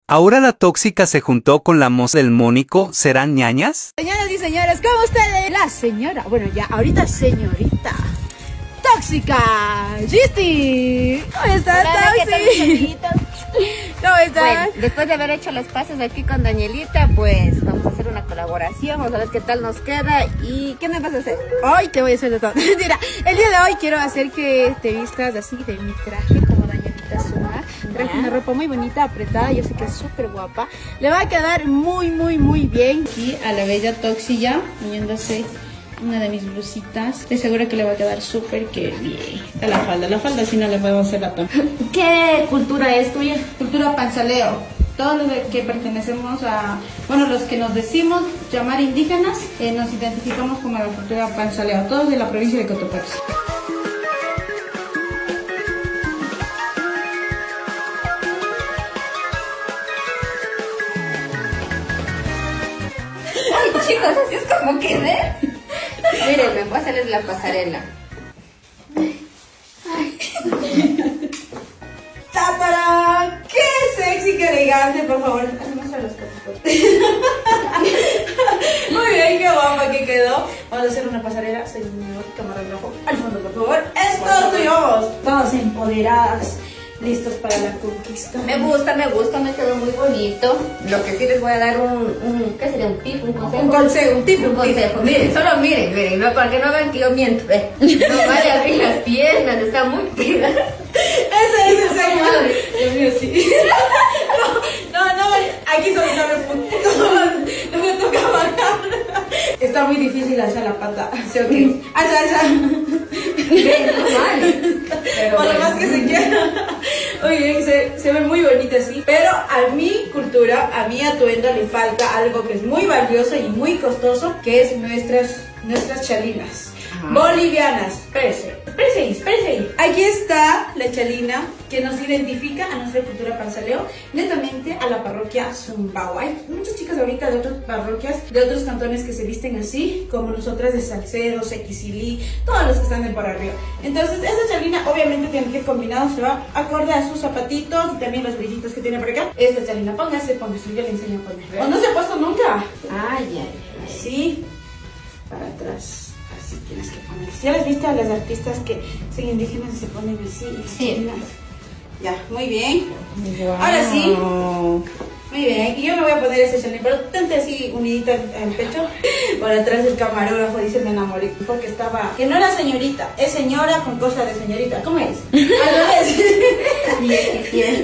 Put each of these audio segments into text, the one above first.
Ahora la tóxica se juntó con la moza del Mónico, ¿serán ñañas? Señoras y señores, ¿cómo ustedes? La señora, bueno ya, ahorita señorita tóxica, Gisti. ¿Cómo estás, Hola, ¿qué tal, mis Toxi? amiguitos? ¿Cómo estás? Bueno, después de haber hecho los pasos aquí con Danielita, pues vamos a hacer una colaboración, vamos a ver qué tal nos queda y ¿qué me vas a hacer? Hoy te voy a hacer de todo. Mira, el día de hoy quiero hacer que te vistas así de mi traje como Danielita Zuma. Traje una ropa muy bonita, apretada, yo sé que es súper guapa. Le va a quedar muy bien. Aquí a la bella Toxi ya, poniéndose una de mis blusitas. Estoy segura que le va a quedar súper que bien. Está la falda si no le podemos hacer la toma. ¿Qué cultura es tuya? Cultura panzaleo. Todos los que pertenecemos a, bueno, los que nos decimos llamar indígenas, nos identificamos como la cultura panzaleo. Todos de la provincia de Cotopaxi. Ay, chicos, así es como que ver. Miren, me voy a hacerles la pasarela. ¡Tatarán! ¡Qué sexy, qué elegante! Por favor, muestra los cositos. Muy bien, qué guapa que quedó. Vamos a hacer una pasarela, señor camarógrafo. Al fondo, por favor. Es todo tuyo, vamos. Todas empoderadas, listos para la conquista. Me gusta, me quedó muy bonito. Lo que sí les voy a dar ¿qué sería? Un tip, un consejo. Un consejo, un tip, Un consejo. Miren, solo miren, no, para que no vean que yo miento. No vale abrir las piernas, está muy pegada. Ese es el señor. Dios mío, sí. No, aquí solo sabe punto. No me toca bajar. Está muy difícil alzar la pata. ¿Sí o qué? Alza. No vale. Pero Por lo bueno. más que se quiera. Oye, se ve muy bonita así. Pero a mi cultura, a mi atuendo le falta algo que es muy valioso y muy costoso, que es nuestras chalinas. Bolivianas. Espérense ahí. Aquí está la chalina que nos identifica a nuestra cultura panzaleo, netamente a la parroquia Zumbao. Hay muchas chicas ahorita de otras parroquias, de otros cantones que se visten así, como nosotras de Salcedo, Sequicilí, todos los que están de por arriba. Entonces, esta chalina obviamente tiene que ir combinado, se va acorde a sus zapatitos y también los brillitos que tiene por acá. Esta chalina, póngase, yo le enseño a poner. ¿O no se ha puesto nunca? Ay. Así, para atrás. Así tienes que poner. ¿Ya las viste a las artistas que son indígenas y se ponen así? Sí. Ya, muy bien. Wow. Ahora sí. Muy bien. Y yo me voy a poner ese chalín, pero tente así unidito al pecho. Por atrás del camarógrafo dice me enamoré. Porque estaba. Que no era señorita, es señora con cosa de señorita. ¿Cómo es? Al revés.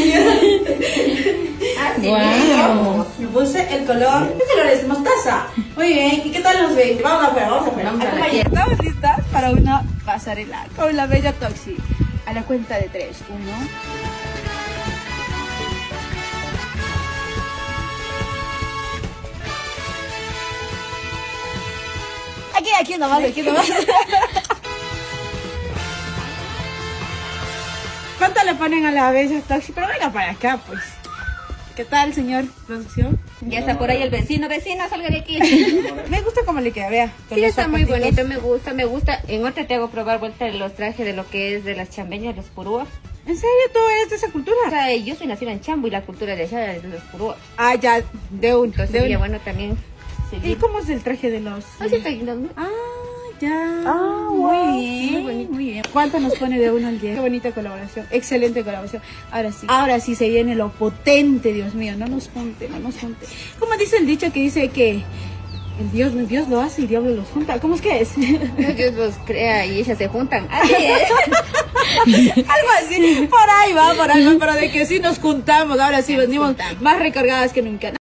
Así Wow. Me puse el color. ¿Qué color es? Mostaza. Muy bien. ¿Y qué tal nos ven? Vamos afuera. Vamos a la Acompañen. fiesta. Estamos listas para una pasarela con la bella Toxi. A la cuenta de 3. 1. Aquí nomás. ¿Cuánto le ponen a la bella Toxi? Pero venga para acá, pues. ¿Qué tal, señor producción? Ya está por ahí el vecino, salga de aquí. Me gusta como le queda, vea. Sí, está muy bonito, me gusta. En otra te hago probar vuelta de los trajes de lo que es de las chambeñas, los purúa. ¿En serio tú eres de esa cultura? O sea, yo soy nacida en Chambo y la cultura de allá es de los purúa. Ah, ya, de un. Entonces De sería un. bueno también ¿Y seguir. cómo es el traje de los...? Así está lindo, ¿no? Ah, ya. Ah, muy wow. bien, Muy bonito. muy bien. ¿Cuánto nos pone de 1 al 10? Qué bonita colaboración, excelente colaboración. Ahora sí se viene lo potente, Dios mío, no nos junte. ¿Cómo dice el dicho que dice que Dios lo hace y el diablo los junta? ¿Cómo es que es? Dios los crea y ellas se juntan. Así es. Algo así, por ahí va, pero de que sí nos juntamos, ahora sí venimos más recargadas que nunca.